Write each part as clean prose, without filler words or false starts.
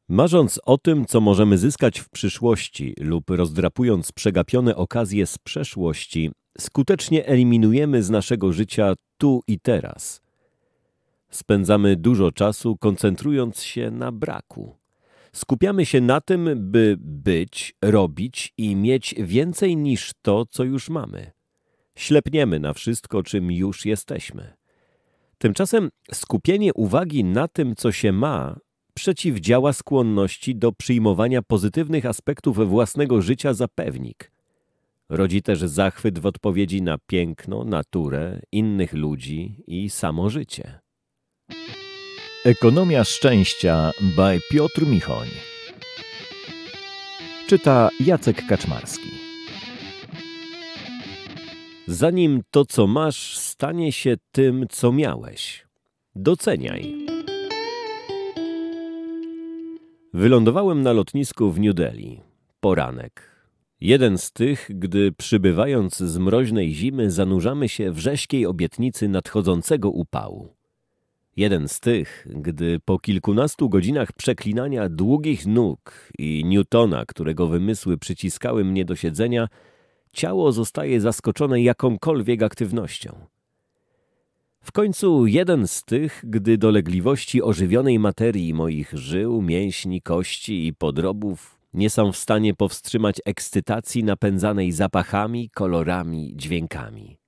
Marząc o tym, co możemy zyskać w przyszłości lub rozdrapując przegapione okazje z przeszłości, skutecznie eliminujemy z naszego życia tu i teraz. Spędzamy dużo czasu koncentrując się na braku. Skupiamy się na tym, by być, robić i mieć więcej niż to, co już mamy. Ślepniemy na wszystko, czym już jesteśmy. Tymczasem skupienie uwagi na tym, co się ma, przeciwdziała skłonności do przyjmowania pozytywnych aspektów własnego życia za pewnik. Rodzi też zachwyt w odpowiedzi na piękno, naturę, innych ludzi i samo życie. Ekonomia szczęścia by Piotr Michoń. Czyta Jacek Kaczmarski. Zanim to, co masz, stanie się tym, co miałeś. Doceniaj. Wylądowałem na lotnisku w New Delhi. Poranek. Jeden z tych, gdy przybywając z mroźnej zimy zanurzamy się w rzeźkiej obietnicy nadchodzącego upału. Jeden z tych, gdy po kilkunastu godzinach przeklinania długich nóg i Newtona, którego wymysły przyciskały mnie do siedzenia, ciało zostaje zaskoczone jakąkolwiek aktywnością. W końcu jeden z tych, gdy dolegliwości ożywionej materii moich żył, mięśni, kości i podrobów nie są w stanie powstrzymać ekscytacji napędzanej zapachami, kolorami, dźwiękami.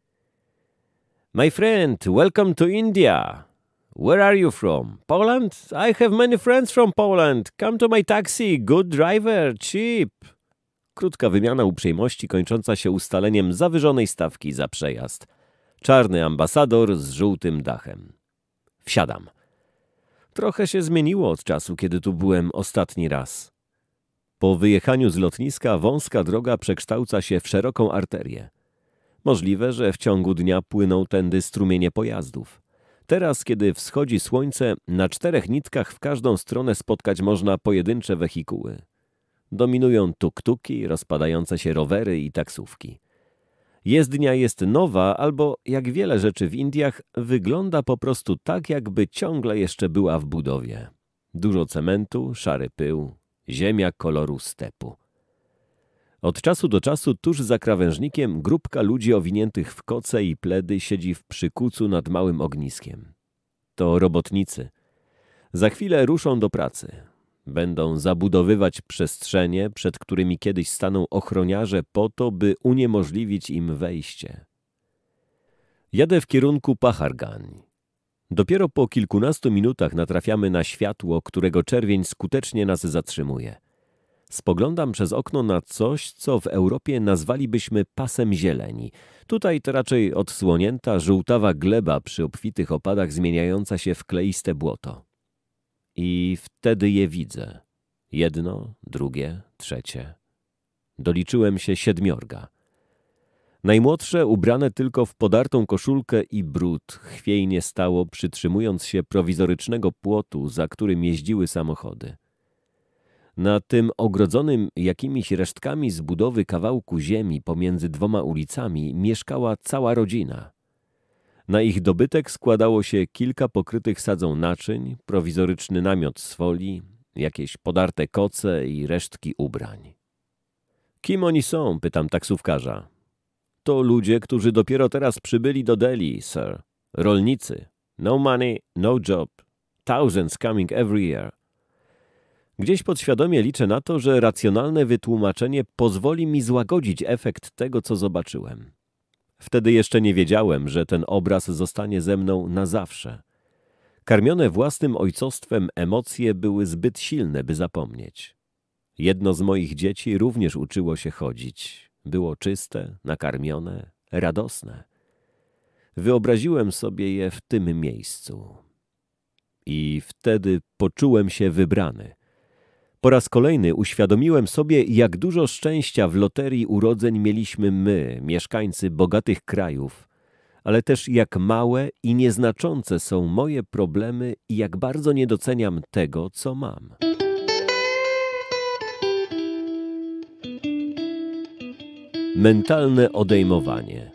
My friend, welcome to India. Where are you from? Poland? I have many friends from Poland. Come to my taxi. Good driver, cheap. Krótka wymiana uprzejmości kończąca się ustaleniem zawyżonej stawki za przejazd. Czarny ambasador z żółtym dachem. Wsiadam. Trochę się zmieniło od czasu, kiedy tu byłem ostatni raz. Po wyjechaniu z lotniska wąska droga przekształca się w szeroką arterię. Możliwe, że w ciągu dnia płyną tędy strumienie pojazdów. Teraz, kiedy wschodzi słońce, na 4 nitkach w każdą stronę spotkać można pojedyncze wehikuły. Dominują tuk-tuki, rozpadające się rowery i taksówki. Jezdnia jest nowa albo, jak wiele rzeczy w Indiach, wygląda po prostu tak, jakby ciągle jeszcze była w budowie. Dużo cementu, szary pył, ziemia koloru stepu. Od czasu do czasu tuż za krawężnikiem grupka ludzi owiniętych w koce i pledy siedzi w przykucu nad małym ogniskiem. To robotnicy. Za chwilę ruszą do pracy. Będą zabudowywać przestrzenie, przed którymi kiedyś staną ochroniarze po to, by uniemożliwić im wejście. Jadę w kierunku Paharganj. Dopiero po kilkunastu minutach natrafiamy na światło, którego czerwień skutecznie nas zatrzymuje. Spoglądam przez okno na coś, co w Europie nazwalibyśmy pasem zieleni. Tutaj to raczej odsłonięta, żółtawa gleba przy obfitych opadach zmieniająca się w kleiste błoto. I wtedy je widzę. Jedno, drugie, trzecie. Doliczyłem się 7. Najmłodsze, ubrane tylko w podartą koszulkę i brud, chwiejnie stało, przytrzymując się prowizorycznego płotu, za którym jeździły samochody. Na tym ogrodzonym jakimiś resztkami z budowy kawałku ziemi pomiędzy 2 ulicami mieszkała cała rodzina. Na ich dobytek składało się kilka pokrytych sadzą naczyń, prowizoryczny namiot z folii, jakieś podarte koce i resztki ubrań. Kim oni są? Pytam taksówkarza. To ludzie, którzy dopiero teraz przybyli do Delhi, sir. Rolnicy. No money, no job. Thousands coming every year. Gdzieś podświadomie liczę na to, że racjonalne wytłumaczenie pozwoli mi złagodzić efekt tego, co zobaczyłem. Wtedy jeszcze nie wiedziałem, że ten obraz zostanie ze mną na zawsze. Karmione własnym ojcostwem emocje były zbyt silne, by zapomnieć. Jedno z moich dzieci również uczyło się chodzić. Było czyste, nakarmione, radosne. Wyobraziłem sobie je w tym miejscu. I wtedy poczułem się wybrany. Po raz kolejny uświadomiłem sobie, jak dużo szczęścia w loterii urodzeń mieliśmy my, mieszkańcy bogatych krajów, ale też jak małe i nieznaczące są moje problemy i jak bardzo nie doceniam tego, co mam. Mentalne odejmowanie.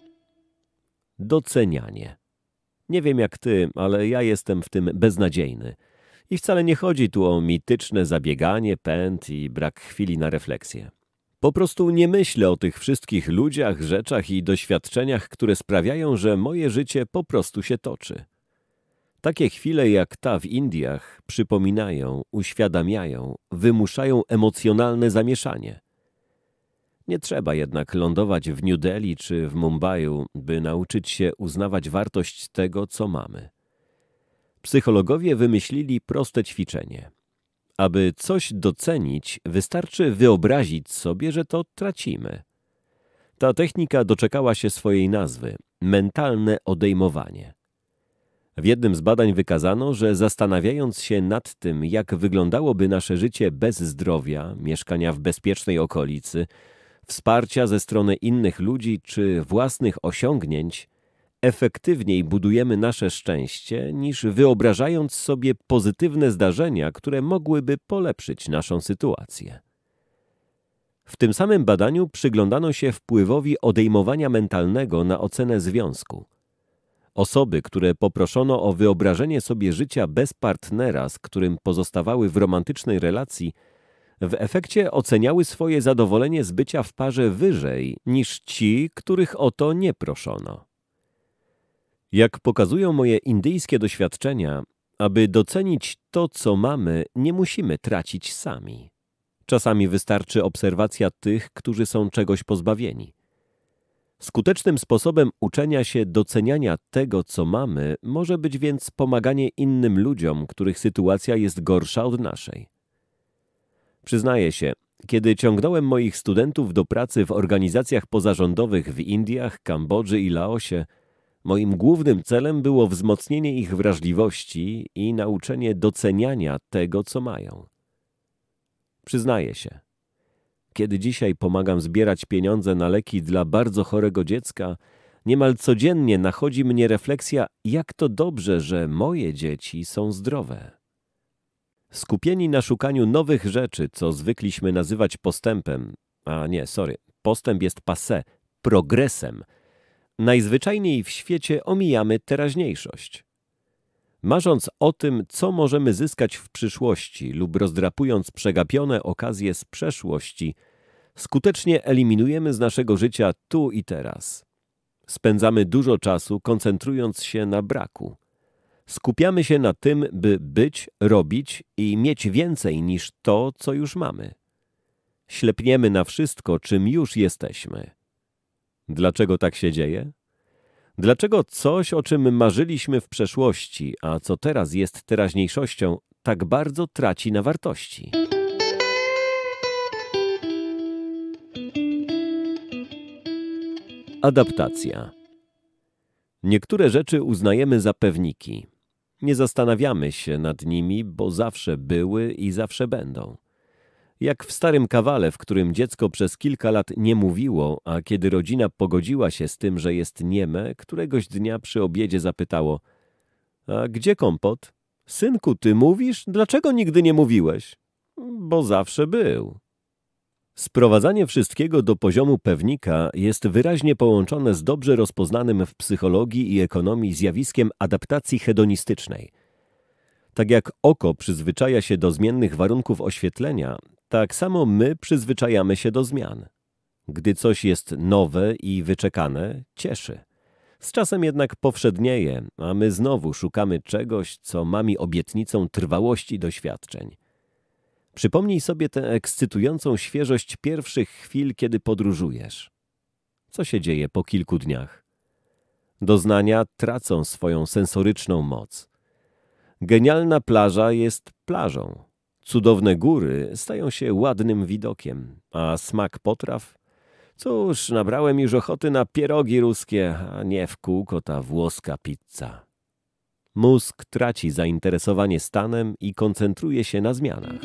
Docenianie. Nie wiem jak ty, ale ja jestem w tym beznadziejny. I wcale nie chodzi tu o mityczne zabieganie, pęd i brak chwili na refleksję. Po prostu nie myślę o tych wszystkich ludziach, rzeczach i doświadczeniach, które sprawiają, że moje życie po prostu się toczy. Takie chwile jak ta w Indiach przypominają, uświadamiają, wymuszają emocjonalne zamieszanie. Nie trzeba jednak lądować w New Delhi czy w Mumbaiu, by nauczyć się uznawać wartość tego, co mamy. Psychologowie wymyślili proste ćwiczenie. Aby coś docenić, wystarczy wyobrazić sobie, że to tracimy. Ta technika doczekała się swojej nazwy – mentalne odejmowanie. W jednym z badań wykazano, że zastanawiając się nad tym, jak wyglądałoby nasze życie bez zdrowia, mieszkania w bezpiecznej okolicy, wsparcia ze strony innych ludzi czy własnych osiągnięć, efektywniej budujemy nasze szczęście, niż wyobrażając sobie pozytywne zdarzenia, które mogłyby polepszyć naszą sytuację. W tym samym badaniu przyglądano się wpływowi odejmowania mentalnego na ocenę związku. Osoby, które poproszono o wyobrażenie sobie życia bez partnera, z którym pozostawały w romantycznej relacji, w efekcie oceniały swoje zadowolenie z bycia w parze wyżej niż ci, których o to nie proszono. Jak pokazują moje indyjskie doświadczenia, aby docenić to, co mamy, nie musimy tracić sami. Czasami wystarczy obserwacja tych, którzy są czegoś pozbawieni. Skutecznym sposobem uczenia się doceniania tego, co mamy, może być więc pomaganie innym ludziom, których sytuacja jest gorsza od naszej. Przyznaję się, kiedy ciągnąłem moich studentów do pracy w organizacjach pozarządowych w Indiach, Kambodży i Laosie, moim głównym celem było wzmocnienie ich wrażliwości i nauczenie doceniania tego, co mają. Przyznaję się, kiedy dzisiaj pomagam zbierać pieniądze na leki dla bardzo chorego dziecka, niemal codziennie nachodzi mnie refleksja, jak to dobrze, że moje dzieci są zdrowe. Skupieni na szukaniu nowych rzeczy, co zwykliśmy nazywać postępem, postęp jest passé, progresem, najzwyczajniej w świecie omijamy teraźniejszość. Marząc o tym, co możemy zyskać w przyszłości lub rozdrapując przegapione okazje z przeszłości, skutecznie eliminujemy z naszego życia tu i teraz. Spędzamy dużo czasu, koncentrując się na braku. Skupiamy się na tym, by być, robić i mieć więcej niż to, co już mamy. Ślepniemy na wszystko, czym już jesteśmy. Dlaczego tak się dzieje? Dlaczego coś, o czym marzyliśmy w przeszłości, a co teraz jest teraźniejszością, tak bardzo traci na wartości? Adaptacja. Niektóre rzeczy uznajemy za pewniki. Nie zastanawiamy się nad nimi, bo zawsze były i zawsze będą. Jak w starym kawale, w którym dziecko przez kilka lat nie mówiło, a kiedy rodzina pogodziła się z tym, że jest nieme, któregoś dnia przy obiedzie zapytało: a gdzie kompot? Synku, ty mówisz? Dlaczego nigdy nie mówiłeś? Bo zawsze był. Sprowadzanie wszystkiego do poziomu pewnika jest wyraźnie połączone z dobrze rozpoznanym w psychologii i ekonomii zjawiskiem adaptacji hedonistycznej. Tak jak oko przyzwyczaja się do zmiennych warunków oświetlenia, tak samo my przyzwyczajamy się do zmian. Gdy coś jest nowe i wyczekane, cieszy. Z czasem jednak powszednieje, a my znowu szukamy czegoś, co mami obietnicą trwałości doświadczeń. Przypomnij sobie tę ekscytującą świeżość pierwszych chwil, kiedy podróżujesz. Co się dzieje po kilku dniach? Doznania tracą swoją sensoryczną moc. Genialna plaża jest plażą. Cudowne góry stają się ładnym widokiem, a smak potraw? Cóż, nabrałem już ochoty na pierogi ruskie, a nie w kółko ta włoska pizza. Mózg traci zainteresowanie stanem i koncentruje się na zmianach.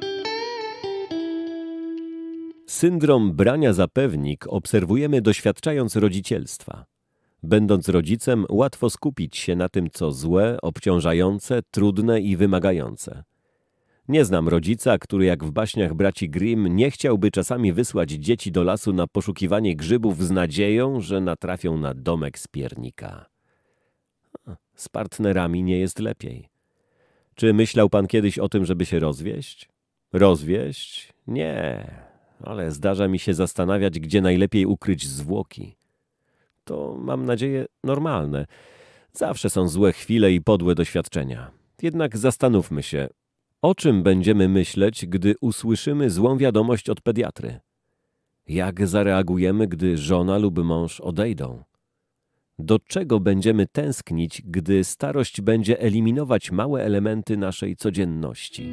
Syndrom brania za pewnik obserwujemy doświadczając rodzicielstwa. Będąc rodzicem, łatwo skupić się na tym, co złe, obciążające, trudne i wymagające. Nie znam rodzica, który jak w baśniach braci Grimm nie chciałby czasami wysłać dzieci do lasu na poszukiwanie grzybów z nadzieją, że natrafią na domek z piernika. Z partnerami nie jest lepiej. Czy myślał pan kiedyś o tym, żeby się rozwieść? Rozwieść? Nie, ale zdarza mi się zastanawiać, gdzie najlepiej ukryć zwłoki. To, mam nadzieję, normalne. Zawsze są złe chwile i podłe doświadczenia. Jednak zastanówmy się, o czym będziemy myśleć, gdy usłyszymy złą wiadomość od pediatry? Jak zareagujemy, gdy żona lub mąż odejdą? Do czego będziemy tęsknić, gdy starość będzie eliminować małe elementy naszej codzienności?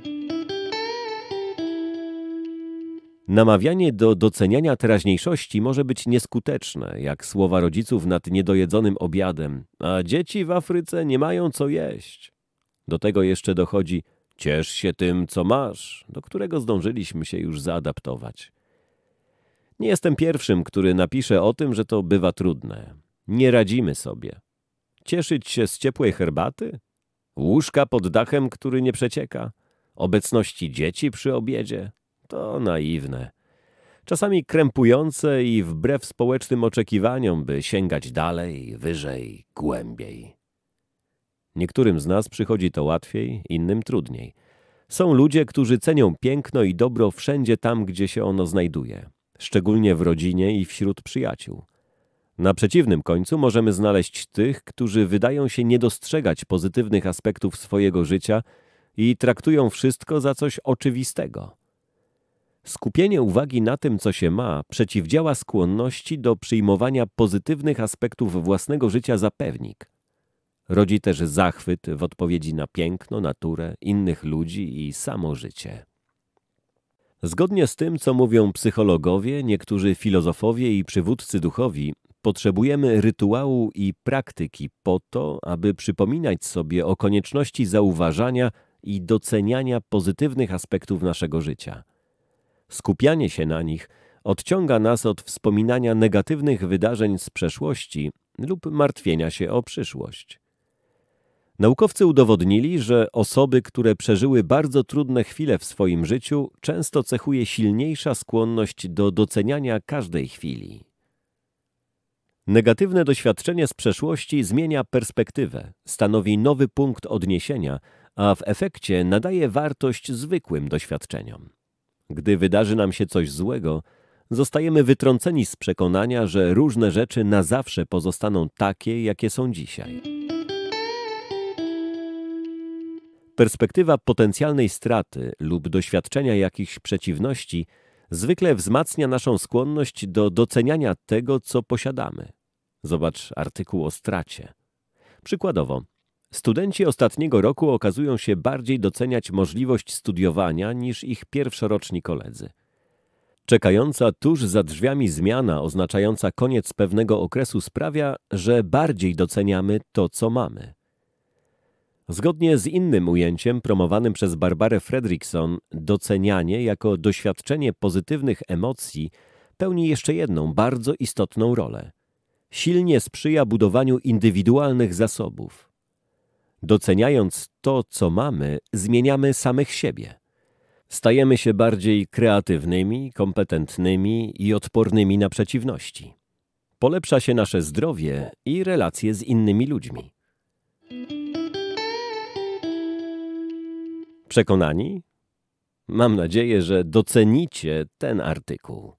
Namawianie do doceniania teraźniejszości może być nieskuteczne, jak słowa rodziców nad niedojedzonym obiadem, a dzieci w Afryce nie mają co jeść. Do tego jeszcze dochodzi ciesz się tym, co masz, do którego zdążyliśmy się już zaadaptować. Nie jestem pierwszym, który napisze o tym, że to bywa trudne. Nie radzimy sobie. Cieszyć się z ciepłej herbaty? Łóżka pod dachem, który nie przecieka? Obecności dzieci przy obiedzie? To naiwne. Czasami krępujące i wbrew społecznym oczekiwaniom, by sięgać dalej, wyżej, głębiej. Niektórym z nas przychodzi to łatwiej, innym trudniej. Są ludzie, którzy cenią piękno i dobro wszędzie tam, gdzie się ono znajduje, szczególnie w rodzinie i wśród przyjaciół. Na przeciwnym końcu możemy znaleźć tych, którzy wydają się nie dostrzegać pozytywnych aspektów swojego życia i traktują wszystko za coś oczywistego. Skupienie uwagi na tym, co się ma, przeciwdziała skłonności do przyjmowania pozytywnych aspektów własnego życia za pewnik. Rodzi też zachwyt w odpowiedzi na piękno, naturę, innych ludzi i samo życie. Zgodnie z tym, co mówią psychologowie, niektórzy filozofowie i przywódcy duchowi, potrzebujemy rytuału i praktyki po to, aby przypominać sobie o konieczności zauważania i doceniania pozytywnych aspektów naszego życia. Skupianie się na nich odciąga nas od wspominania negatywnych wydarzeń z przeszłości lub martwienia się o przyszłość. Naukowcy udowodnili, że osoby, które przeżyły bardzo trudne chwile w swoim życiu, często cechuje silniejsza skłonność do doceniania każdej chwili. Negatywne doświadczenie z przeszłości zmienia perspektywę, stanowi nowy punkt odniesienia, a w efekcie nadaje wartość zwykłym doświadczeniom. Gdy wydarzy nam się coś złego, zostajemy wytrąceni z przekonania, że różne rzeczy na zawsze pozostaną takie, jakie są dzisiaj. Perspektywa potencjalnej straty lub doświadczenia jakichś przeciwności zwykle wzmacnia naszą skłonność do doceniania tego, co posiadamy. Zobacz artykuł o stracie. Przykładowo, studenci ostatniego roku okazują się bardziej doceniać możliwość studiowania niż ich pierwszoroczni koledzy. Czekająca tuż za drzwiami zmiana oznaczająca koniec pewnego okresu sprawia, że bardziej doceniamy to, co mamy. Zgodnie z innym ujęciem promowanym przez Barbarę Fredrickson, docenianie jako doświadczenie pozytywnych emocji pełni jeszcze jedną bardzo istotną rolę. Silnie sprzyja budowaniu indywidualnych zasobów. Doceniając to, co mamy, zmieniamy samych siebie. Stajemy się bardziej kreatywnymi, kompetentnymi i odpornymi na przeciwności. Polepsza się nasze zdrowie i relacje z innymi ludźmi. Przekonani? Mam nadzieję, że docenicie ten artykuł.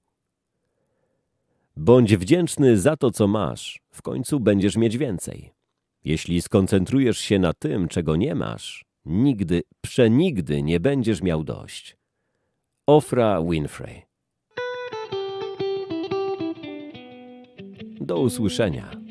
Bądź wdzięczny za to, co masz, w końcu będziesz mieć więcej. Jeśli skoncentrujesz się na tym, czego nie masz, nigdy, przenigdy nie będziesz miał dość. Oprah Winfrey. Do usłyszenia.